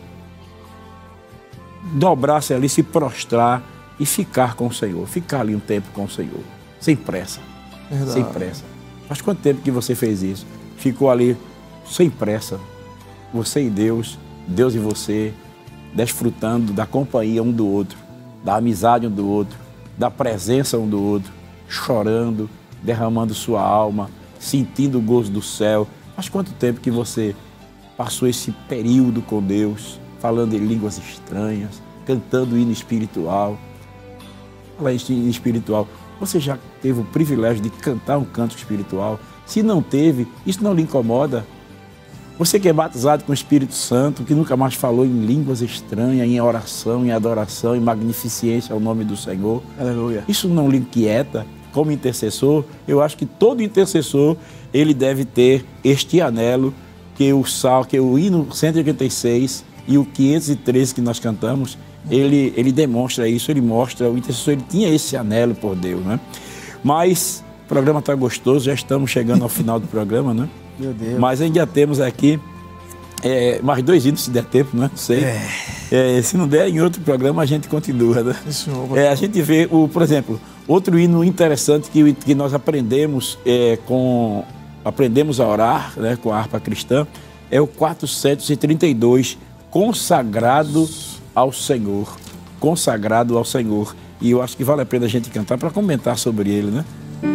dobrar-se ali, se prostrar e ficar com o Senhor. Ficar ali um tempo com o Senhor. Sem pressa. Verdade. Sem pressa. Faz quanto tempo que você fez isso? Ficou ali sem pressa. Você e Deus, Deus e você, desfrutando da companhia um do outro, da amizade um do outro, da presença um do outro, chorando, derramando sua alma, sentindo o gozo do céu. Faz quanto tempo que você passou esse período com Deus, falando em línguas estranhas, cantando hino espiritual? Fala em hino espiritual. Você já teve o privilégio de cantar um canto espiritual? Se não teve, isso não lhe incomoda? Você que é batizado com o Espírito Santo, que nunca mais falou em línguas estranhas, em oração, em adoração, em magnificência ao nome do Senhor. Aleluia. Isso não lhe inquieta? Como intercessor, eu acho que todo intercessor, ele deve ter este anelo, que o hino 186 e o 513 que nós cantamos, ele demonstra isso, ele mostra, o intercessor ele tinha esse anelo por Deus, né? Mas o programa está gostoso, já estamos chegando ao final do programa, né? Meu Deus. Mas ainda temos aqui mais 2 hinos, se der tempo, né? Não sei. Se não der, em outro programa a gente continua, né? A gente vê, por exemplo, outro hino interessante que nós aprendemos aprendemos a orar, né, com a harpa cristã, é o 432, Consagrado ao Senhor. Consagrado ao Senhor. E eu acho que vale a pena a gente cantar para comentar sobre ele, né?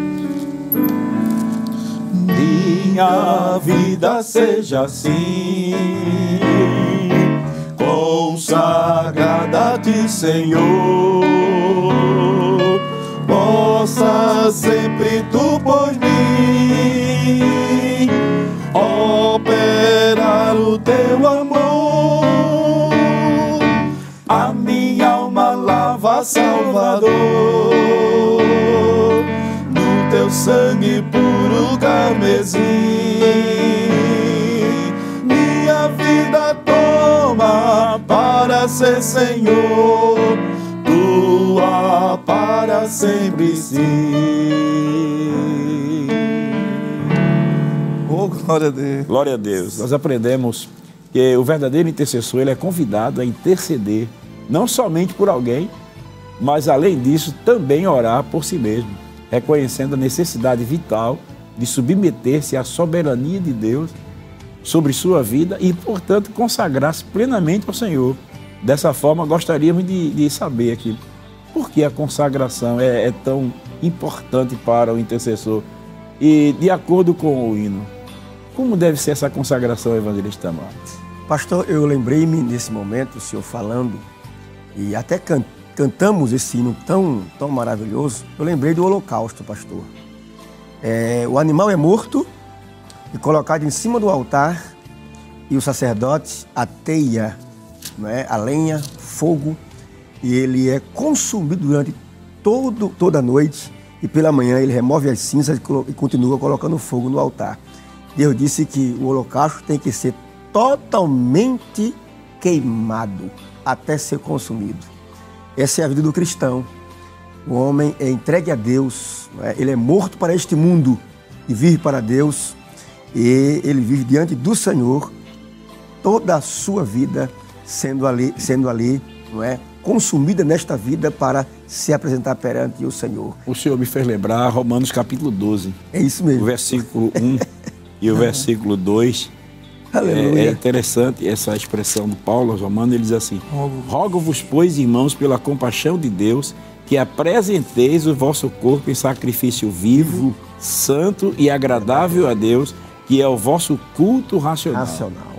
Minha vida seja assim, consagrada a ti, Senhor. Possa sempre tu por mim operar o teu amor. A minha alma lava, Salvador, no teu sangue puro carmesim. Minha vida toma para ser Senhor, tua para sempre sim. Oh, glória a Deus. Glória a Deus. Nós aprendemos que o verdadeiro intercessor, ele é convidado a interceder, não somente por alguém, mas além disso também orar por si mesmo, reconhecendo a necessidade vital de submeter-se à soberania de Deus sobre sua vida e, portanto, consagrar-se plenamente ao Senhor. Dessa forma, gostaríamos de saber aqui por que a consagração é tão importante para o intercessor. E, de acordo com o hino, como deve ser essa consagração, evangelista Tamar? Pastor, eu lembrei-me nesse momento, o senhor falando, e até cantamos esse hino tão maravilhoso, eu lembrei do holocausto, pastor. O animal é morto e colocado em cima do altar, e o sacerdote ateia, não é, a lenha, fogo, e ele é consumido durante toda a noite, e pela manhã ele remove as cinzas e continua colocando fogo no altar. Deus disse que o holocausto tem que ser totalmente queimado até ser consumido. Essa é a vida do cristão. O homem é entregue a Deus, não é? Ele é morto para este mundo e vive para Deus, e ele vive diante do Senhor toda a sua vida sendo ali, não é, consumida nesta vida para se apresentar perante o Senhor. O Senhor me fez lembrar Romanos capítulo 12. É isso mesmo. O versículo 1 e o versículo 2, Aleluia. É interessante essa expressão do Paulo aos Romanos, ele diz assim: rogo-vos, pois, irmãos, pela compaixão de Deus, que apresenteis o vosso corpo em sacrifício vivo, santo e agradável a Deus, que é o vosso culto racional.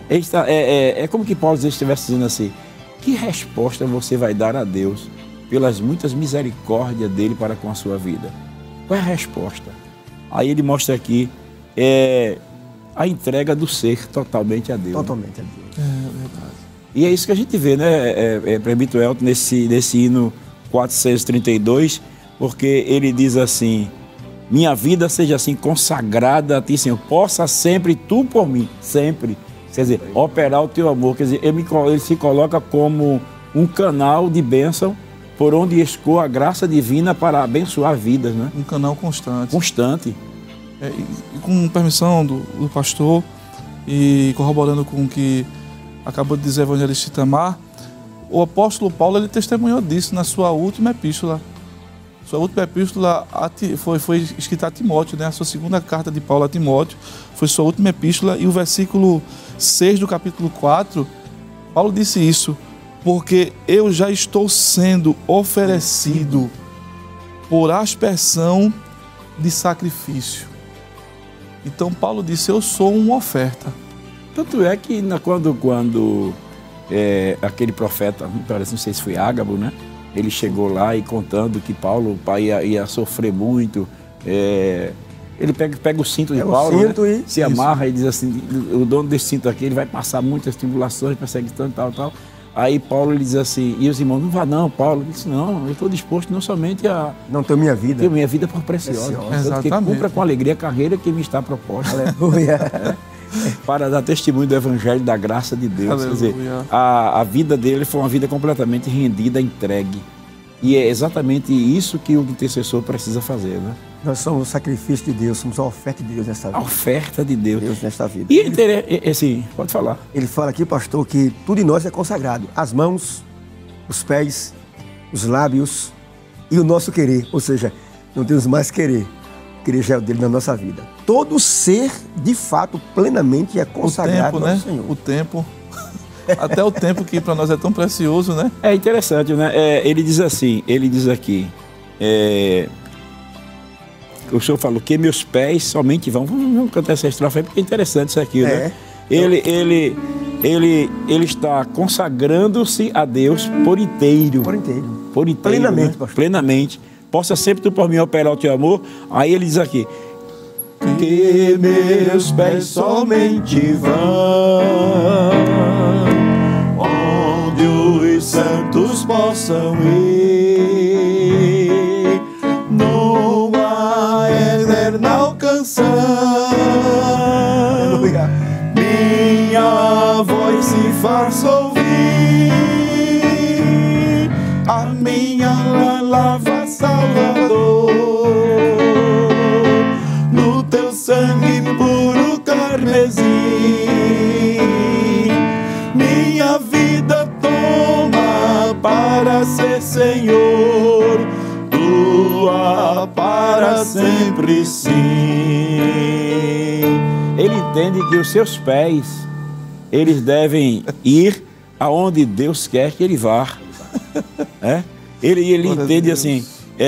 É como que Paulo estivesse dizendo assim: que resposta você vai dar a Deus pelas muitas misericórdias dele para com a sua vida? Qual é a resposta? Aí ele mostra aqui a entrega do ser totalmente a Deus. Totalmente a Deus. É verdade. E é isso que a gente vê, né, Presbítero Elton, nesse hino 432, porque ele diz assim: minha vida seja assim consagrada a ti, Senhor, possa sempre tu por mim, sempre. Quer dizer, operar o teu amor. Quer dizer, ele se coloca como um canal de bênção por onde escoa a graça divina para abençoar vidas, né? Um canal constante. Constante. E com permissão do pastor e corroborando com o que acabou de dizer o evangelista Itamar, o apóstolo Paulo ele testemunhou disso na sua última epístola. Sua última epístola foi escrita a Timóteo, né? A sua segunda carta de Paulo a Timóteo foi sua última epístola, e o versículo 6 do capítulo 4, Paulo disse isso: porque eu já estou sendo oferecido por aspersão de sacrifício. Então Paulo disse: eu sou uma oferta. Tanto é que quando aquele profeta, parece, não sei se foi Ágabo, né? Ele chegou lá e contando que Paulo, o pai ia sofrer muito. Ele pega o cinto de Paulo, cinto, né? Se amarra e diz assim: o dono desse cinto aqui, ele vai passar muitas tribulações, perseguição, tal. Aí Paulo ele diz assim, e os irmãos: não vá não, Paulo. Ele disse: não, eu estou disposto não somente a... não ter minha vida. Ter minha vida por preciosa. Que cumpra com alegria a carreira que me está proposta. Aleluia. Para dar testemunho do evangelho da graça de Deus. Quer dizer, a vida dele foi uma vida completamente rendida, entregue. E é exatamente isso que o intercessor precisa fazer, né? Nós somos o sacrifício de Deus, somos a oferta de Deus nesta vida. A oferta de Deus nesta vida. E assim, pode falar. Ele fala aqui, pastor, que tudo em nós é consagrado. As mãos, os pés, os lábios e o nosso querer. Ou seja, não temos mais querer. O querer já é o dele na nossa vida. Todo ser, de fato, plenamente é consagrado ao Senhor. O tempo. Até o tempo que para nós é tão precioso, né? É interessante, né? Ele diz assim, ele diz aqui... o senhor falou que meus pés somente vão... Vamos cantar essa estrofe aí, porque é interessante isso aqui, né? Ele está consagrando-se a Deus por inteiro. Por inteiro. Plenamente, né? Pastor. Plenamente. Possa sempre tu por mim operar o teu amor. Aí ele diz aqui: que meus pés somente vão onde os santos possam ir, numa eterna canção. Aleluia. Minha voz se faz ouvir, a minha palavra Salvador, no teu sangue puro carmesim, minha vida toma para ser Senhor, tua para sempre sim. Ele entende que os seus pés, eles devem ir aonde Deus quer que ele vá. Ele entende assim,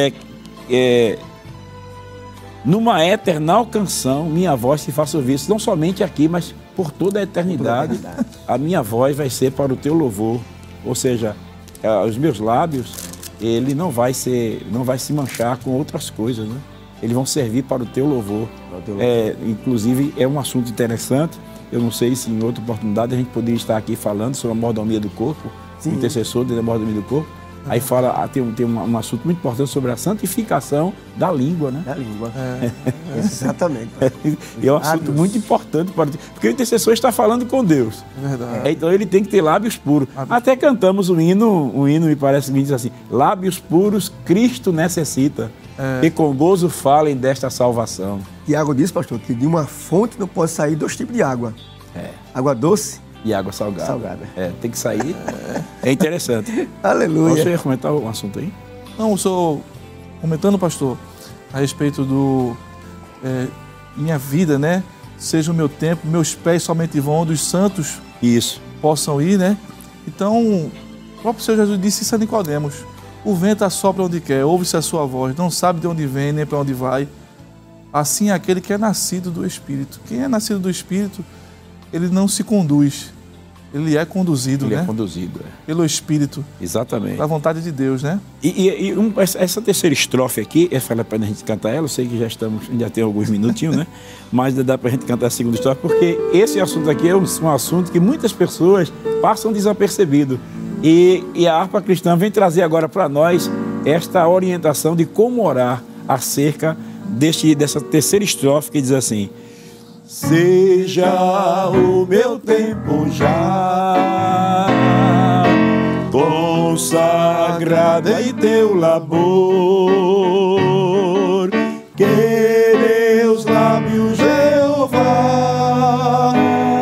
numa eterna canção, minha voz se faça ouvir, não somente aqui, mas por toda a eternidade, a minha voz vai ser para o teu louvor. Ou seja, os meus lábios, ele não vai se manchar com outras coisas, né? Eles vão servir para o teu louvor. Inclusive, é um assunto interessante. Eu não sei se em outra oportunidade a gente poderia estar aqui falando sobre a mordomia do corpo, o intercessor da mordomia do corpo. Aí fala, tem um assunto muito importante sobre a santificação da língua, né? Da língua. Exatamente. E é um assunto muito importante, porque o intercessor está falando com Deus. É verdade. Então ele tem que ter lábios puros. Até cantamos um hino me parece que diz assim: lábios puros Cristo necessita, e com gozo falem desta salvação. Tiago diz, pastor, que de uma fonte não pode sair 2 tipos de água. Água doce e água salgada. Tem que sair. É interessante. Aleluia. Você ia comentar um assunto aí? Não, eu sou comentando, pastor, a respeito do minha vida, né? seja o meu tempo, meus pés somente vão onde os santos Isso. possam ir, né? Então, o próprio Senhor Jesus disse isso a Nicodemos: o vento assopra onde quer, ouve-se a sua voz, não sabe de onde vem nem para onde vai. Assim é aquele que é nascido do Espírito. Quem é nascido do Espírito, ele não se conduz, ele é conduzido, Ele né? é conduzido. Pelo Espírito, Exatamente. da vontade de Deus, né? Essa terceira estrofe aqui, vale a pena a gente cantar ela. Eu sei que já tem alguns minutinhos, né? Mas dá pra gente cantar a segunda estrofe, porque esse assunto aqui é um assunto que muitas pessoas passam desapercebido. E a harpa cristã vem trazer agora para nós esta orientação de como orar acerca dessa terceira estrofe, que diz assim: seja o meu tempo já consagrado em teu labor, que meus lábios, Jeová,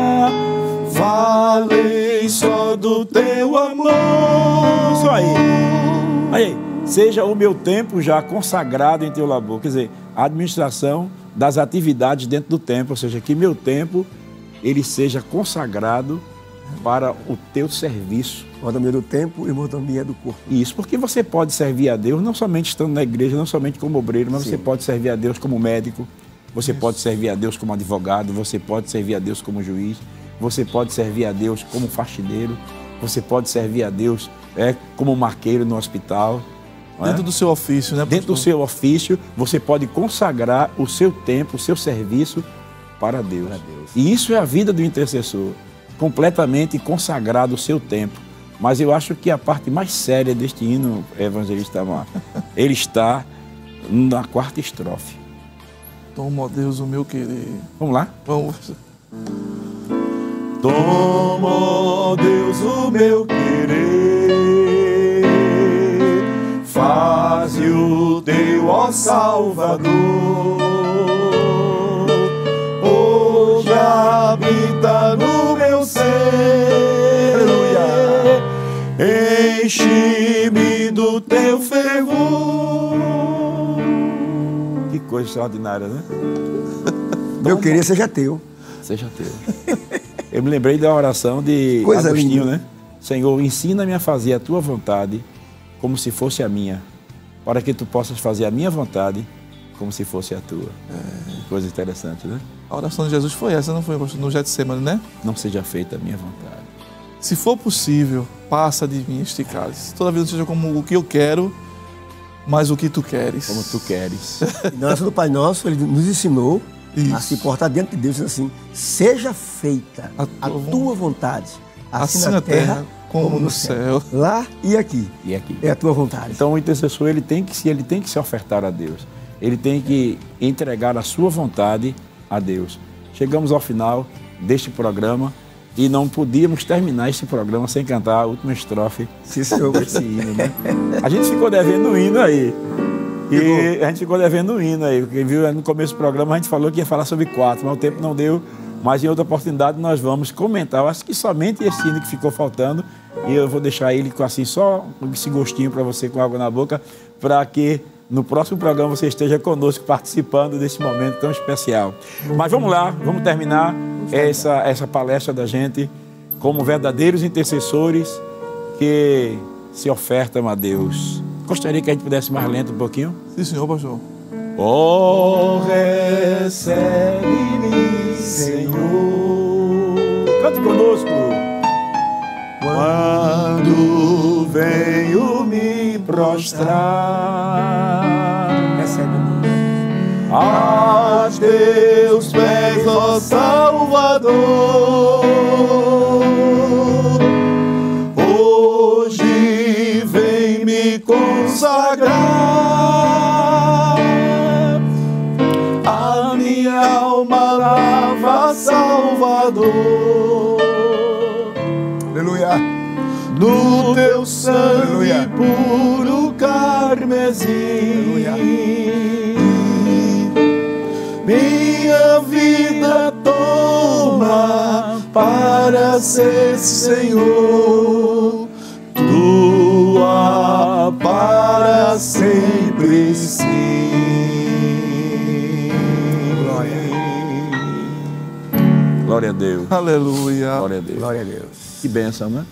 falem só do teu amor. Isso aí. Aí, seja o meu tempo já consagrado em teu labor, quer dizer, a administração das atividades dentro do templo, ou seja, que meu tempo ele seja consagrado para o teu serviço. Mordomia do tempo e mordomia do corpo. Isso, porque você pode servir a Deus não somente estando na igreja, não somente como obreiro, mas você pode servir a Deus como médico, você pode servir a Deus como advogado, você pode servir a Deus como juiz, você pode servir a Deus como faxineiro, você pode servir a Deus como marqueiro no hospital. Dentro do seu ofício, né, pastor? Dentro do seu ofício, você pode consagrar o seu tempo, o seu serviço para Deus. E isso é a vida do intercessor, completamente consagrado o seu tempo. Mas eu acho que a parte mais séria deste hino, evangelista Amar, ele está na quarta estrofe. Toma, ó Deus, o meu querer. Vamos lá? Vamos. Toma, ó Deus, o meu querer, faze o teu, ó Salvador, hoje habita no meu ser, aleluia, enche-me do teu fervor. Que coisa extraordinária, né? Meu querer seja teu. Seja teu. Eu me lembrei da oração de Coisa Agostinho, linda. né? Senhor, ensina-me a fazer a tua vontade como se fosse a minha, para que tu possas fazer a minha vontade como se fosse a tua. Que coisa interessante, né? A oração de Jesus foi essa, não foi, pastor? No Getsemane, né? Não seja feita a minha vontade. Se for possível, passa de mim este cálice. Toda vida seja como o que eu quero, mas o que tu queres. Como tu queres. Na oração do Pai Nosso, ele nos ensinou Isso. a se portar diante de Deus, dizendo assim: seja feita a tua vontade, assim na terra como no céu. Lá e aqui. E aqui. É a tua vontade. Então o intercessor ele tem que se ofertar a Deus. Ele tem que entregar a sua vontade a Deus. Chegamos ao final deste programa e não podíamos terminar este programa sem cantar a última estrofe Sim, senhor. desse hino, né? A gente ficou devendo um hino aí. E a gente ficou devendo um hino aí. Porque viu no começo do programa a gente falou que ia falar sobre 4, mas o tempo não deu. Mas em outra oportunidade nós vamos comentar. Eu acho que somente esse hino que ficou faltando. E eu vou deixar ele com assim, só esse gostinho para você com água na boca, para que no próximo programa você esteja conosco participando desse momento tão especial. Mas vamos lá, vamos terminar essa palestra da gente como verdadeiros intercessores que se ofertam a Deus. Gostaria que a gente pudesse mais lento um pouquinho? Sim, senhor, pastor. Oh, recebe-me, Senhor. Cante conosco. Quando venho me prostrar a teus pés, ó Salvador, hoje vem me consagrar, a minha alma lava, Salvador. Aleluia. No teu sangue Aleluia. puro carmesim, minha vida toma para ser, Senhor, tua para sempre, sim. Glória a Deus. Aleluia. Glória a Deus. Glória a Deus. Que bênção, né?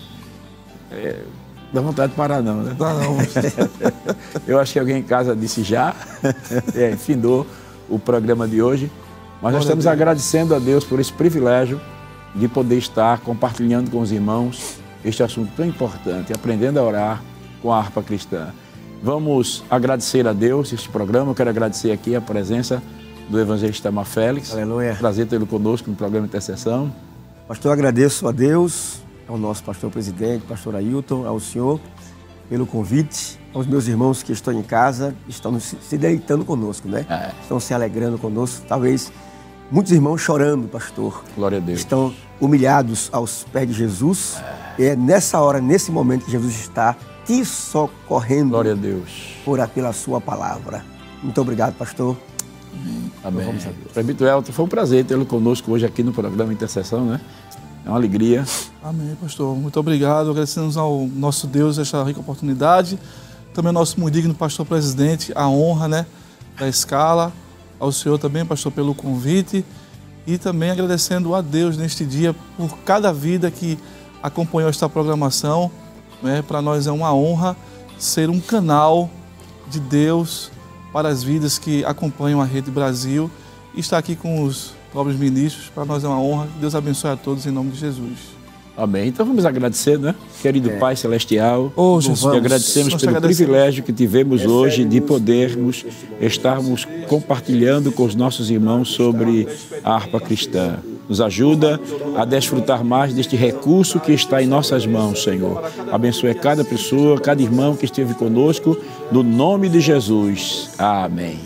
Dá vontade de parar não, né? Não. Eu acho que alguém em casa disse já. Findou o programa de hoje. Mas nós estamos agradecendo a Deus por esse privilégio de poder estar compartilhando com os irmãos este assunto tão importante, aprendendo a orar com a harpa cristã. Vamos agradecer a Deus este programa. Eu quero agradecer aqui a presença do evangelista Amar Félix. Aleluia. Prazer tê-lo conosco no programa Intercessão. Pastor, eu agradeço a Deus, ao nosso pastor presidente, pastor Ailton, ao senhor, pelo convite, aos meus irmãos que estão em casa, estão se deleitando conosco, né? Estão se alegrando conosco. Talvez muitos irmãos chorando, pastor. Glória a Deus. Estão humilhados aos pés de Jesus. E é nessa hora, nesse momento que Jesus está te socorrendo. Glória a Deus. Pela sua palavra. Muito obrigado, pastor. Amém. Presbítero Elton, foi um prazer tê-lo conosco hoje aqui no programa Intercessão, né? É uma alegria. Amém, pastor. Muito obrigado. Agradecemos ao nosso Deus esta rica oportunidade. Também ao nosso muito digno pastor presidente, a honra, né, da escala. Ao senhor também, pastor, pelo convite. E também agradecendo a Deus neste dia por cada vida que acompanhou esta programação. Né? Para nós é uma honra ser um canal de Deus para as vidas que acompanham a Rede Brasil e estar aqui com os pobres ministros. Para nós é uma honra. Deus abençoe a todos em nome de Jesus. Amém. Então vamos agradecer, né? Querido Pai Celestial, Jesus, te agradecemos pelo privilégio que tivemos hoje de podermos estarmos compartilhando com os nossos irmãos sobre a harpa cristã. Nos ajuda a desfrutar mais deste recurso que está em nossas mãos, Senhor. Abençoe cada pessoa, cada irmão que esteve conosco, no nome de Jesus. Amém.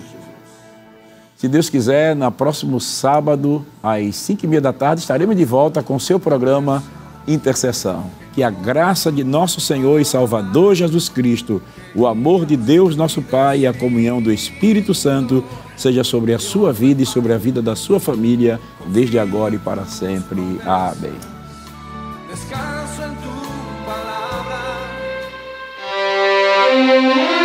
Se Deus quiser, no próximo sábado, às 5h30 da tarde, estaremos de volta com o seu programa Intercessão. Que a graça de nosso Senhor e Salvador Jesus Cristo, o amor de Deus nosso Pai e a comunhão do Espírito Santo seja sobre a sua vida e sobre a vida da sua família, desde agora e para sempre. Amém. Descanso en tu palabra.